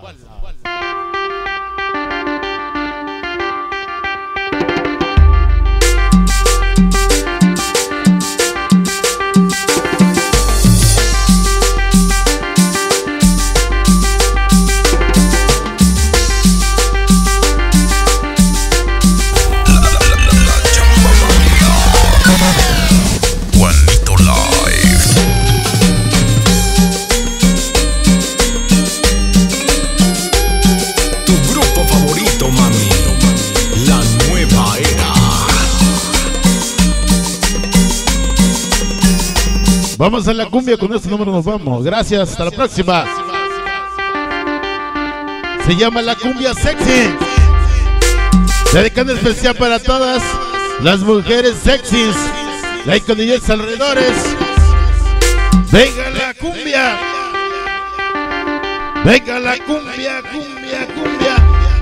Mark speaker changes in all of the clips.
Speaker 1: Vamos a la cumbia, con este número nos vamos. Gracias, hasta la próxima. Se llama La Cumbia Sexy. Dedicando especial para todas las mujeres sexys, la con niños alrededores. Venga la cumbia. Venga la cumbia, cumbia, cumbia.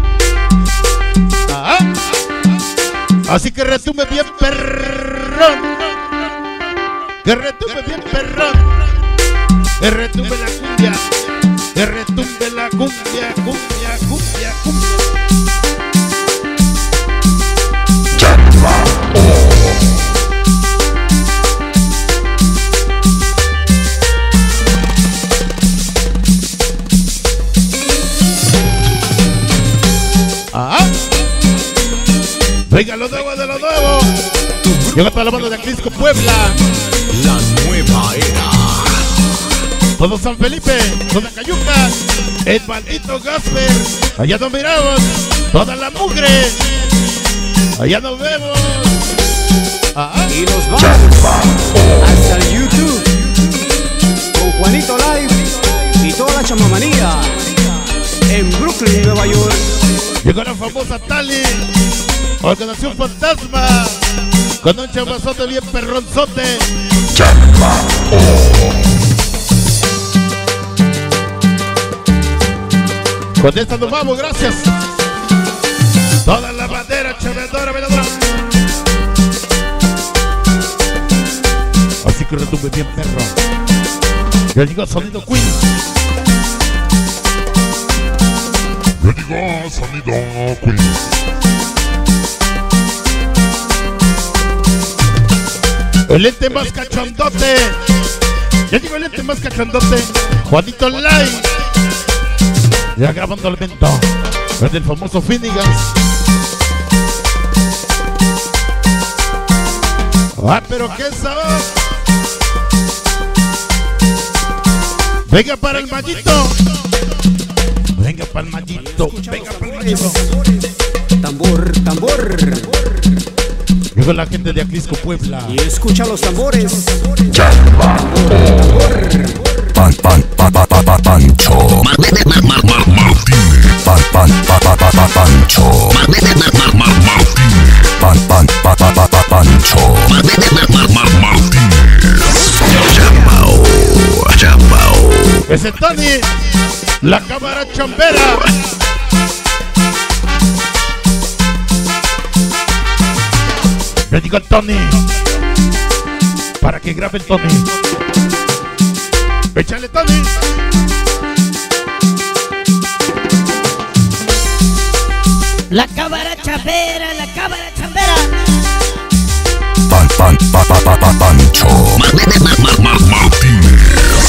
Speaker 1: Ajá. Así que retumbe bien, perrón. Que retumbe bien, perrón. Que retumbe la cumbia. Que retumbe la cumbia, cumbia, cumbia, cumbia. Venga, lo nuevo de lo nuevo. Llega toda la banda de Acrisco, Puebla.
Speaker 2: La nueva era.
Speaker 1: Todo San Felipe, toda Cayuca, el maldito Gasper. Allá nos miramos, toda la mugre. Allá nos vemos.
Speaker 3: Y nos vamos hasta el YouTube con Juanito Live y toda la chamamanía en Brooklyn, Nueva York.
Speaker 1: Llegó la famosa Tali, Organización Fantasma, con un chamazote bien perronzote. Con esta nos vamos, gracias. Toda la bandera, chavedora, veladora. Así que retumbe bien, perro. Ya llegó Sonido Queen.
Speaker 4: Ya llegó Sonido Queen.
Speaker 1: El ente más cachondote. Ya llegó el ente más cachondote. Juanito Live. Ya grabando el evento. Es del famoso Finnegan. Ah, pero qué sabor. Venga para el mallito. Venga para el mallito. Venga para el mallito.
Speaker 3: Tambor, tambor.
Speaker 1: Llegó la gente de Acrisco, Puebla.
Speaker 3: Y escucha los tambores.
Speaker 2: Pancho.
Speaker 1: Ese Tony, la cámara chambera. Le digo al Tony, para que grabe el Tony. Échale, Tony.
Speaker 5: La cámara chambera, la cámara chambera.
Speaker 2: Pancho. Martínez.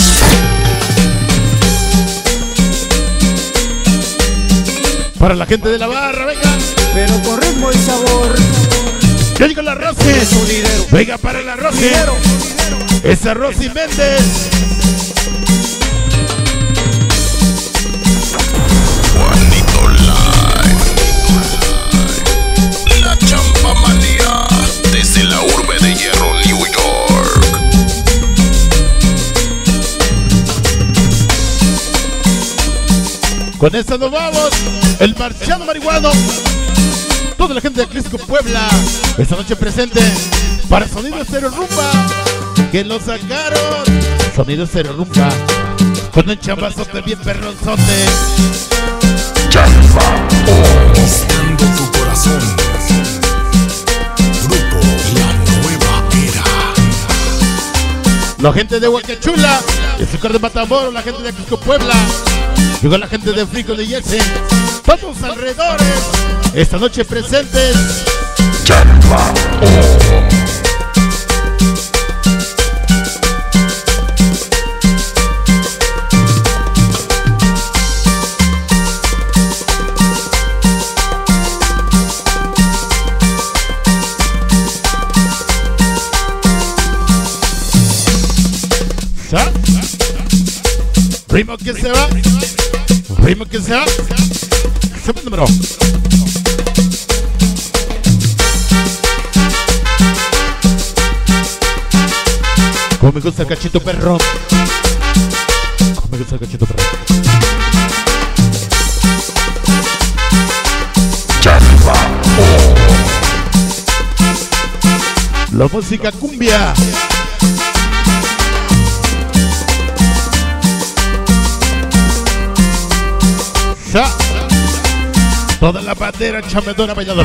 Speaker 1: Para la gente de la barra, venga.
Speaker 3: Pero con ritmo y sabor.
Speaker 1: Ya llegó la Rosy. Venga para la Rosy. Esa Rosy Méndez.
Speaker 2: Juanito Live. La champamanía desde la urbe de Hierro, New York.
Speaker 1: Con esta nos vamos. El marciano marihuano. Toda la gente de Acrisco, Puebla. Esta noche presente para Sonido Estéreo Rumba. Que lo sacaron. Sonido Estéreo Rumba. Con un chambazote bien perronzote.
Speaker 2: Conquistando tu corazón. Grupo La Nueva Era.
Speaker 1: La gente de Huacachula, de Azúcar de Matamoros, la gente de Acrisco, Puebla. Llegó la gente de Frico de Yesen. Todos los alrededores, esta noche presentes.
Speaker 4: Chamba.
Speaker 1: Ritmo que se va. Ritmo que se va. Segundo número. Como me gusta el cachito perro. Como me gusta el cachito perro.
Speaker 4: Chamba.
Speaker 1: La música cumbia. Toda la bandera chamedora bailadora.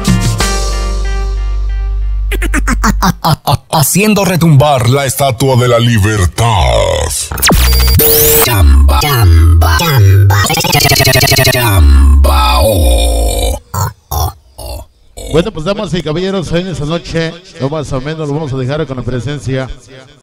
Speaker 2: Haciendo retumbar la Estatua de la Libertad. Chamba, chamba, chamba, chamba.
Speaker 1: Bueno, pues damas y caballeros, en esta noche, no más o menos, lo vamos a dejar con la presencia